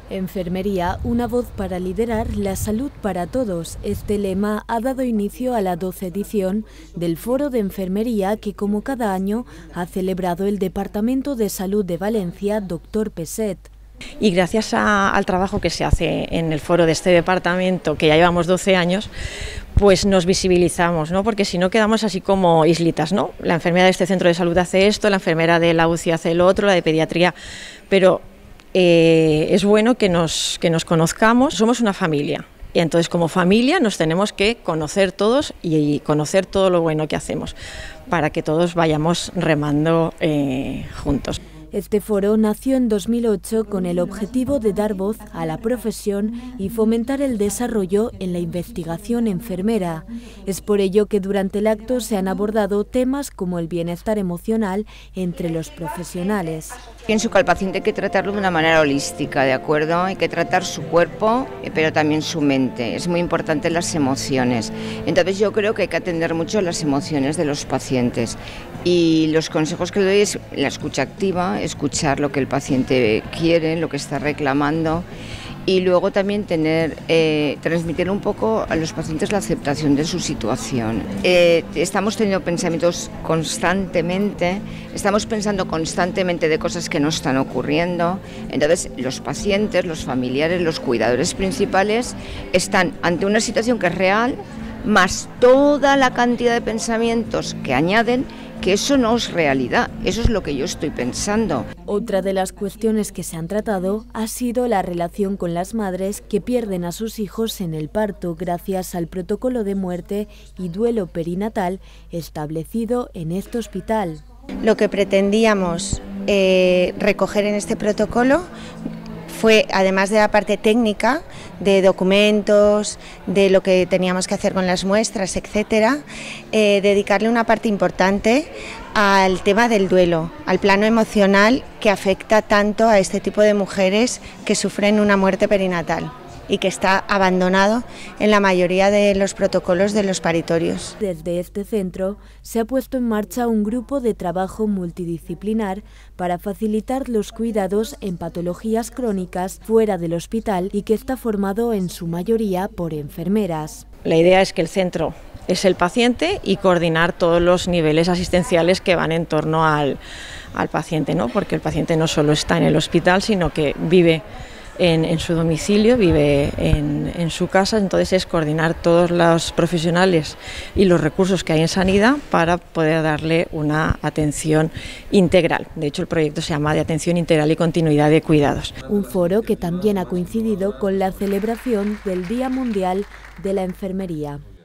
Enfermería, una voz para liderar la salud para todos. Este lema ha dado inicio a la 12ª edición del Foro de Enfermería que, como cada año, ha celebrado el Departamento de Salud de Valencia, Dr. Peset. Y gracias al trabajo que se hace en el foro de este departamento, que ya llevamos 12 años, pues nos visibilizamos, ¿no? Porque si no quedamos así como islitas, ¿no? La enfermera de este centro de salud hace esto, la enfermera de la UCI hace lo otro, la de pediatría, pero es bueno que nos conozcamos, somos una familia. Y entonces como familia nos tenemos que conocer todos y conocer todo lo bueno que hacemos para que todos vayamos remando juntos. Este foro nació en 2008 con el objetivo de dar voz a la profesión y fomentar el desarrollo en la investigación enfermera. Es por ello que durante el acto se han abordado temas como el bienestar emocional entre los profesionales. Pienso que al paciente hay que tratarlo de una manera holística, ¿de acuerdo? Hay que tratar su cuerpo, pero también su mente. Es muy importante las emociones. Entonces yo creo que hay que atender mucho las emociones de los pacientes. Y los consejos que le doy es la escucha activa, escuchar lo que el paciente quiere, lo que está reclamando. Y luego también transmitir un poco a los pacientes la aceptación de su situación. Estamos teniendo pensamientos constantemente, estamos pensando constantemente de cosas que no están ocurriendo. Entonces los pacientes, los familiares, los cuidadores principales están ante una situación que es real, más toda la cantidad de pensamientos que añaden, que eso no es realidad, eso es lo que yo estoy pensando. Otra de las cuestiones que se han tratado ha sido la relación con las madres que pierden a sus hijos en el parto gracias al protocolo de muerte y duelo perinatal establecido en este hospital. Lo que pretendíamos recoger en este protocolo fue, además de la parte técnica, de documentos, de lo que teníamos que hacer con las muestras, etcétera, dedicarle una parte importante al tema del duelo, al plano emocional que afecta tanto a este tipo de mujeres que sufren una muerte perinatal y que está abandonado en la mayoría de los protocolos de los paritorios. Desde este centro se ha puesto en marcha un grupo de trabajo multidisciplinar para facilitar los cuidados en patologías crónicas fuera del hospital y que está formado en su mayoría por enfermeras. La idea es que el centro es el paciente y coordinar todos los niveles asistenciales que van en torno al paciente, ¿no? Porque el paciente no solo está en el hospital, sino que vive en su domicilio, vive en su casa, entonces es coordinar todos los profesionales y los recursos que hay en sanidad para poder darle una atención integral. De hecho, el proyecto se llama de atención integral y continuidad de cuidados. Un foro que también ha coincidido con la celebración del Día Mundial de la Enfermería.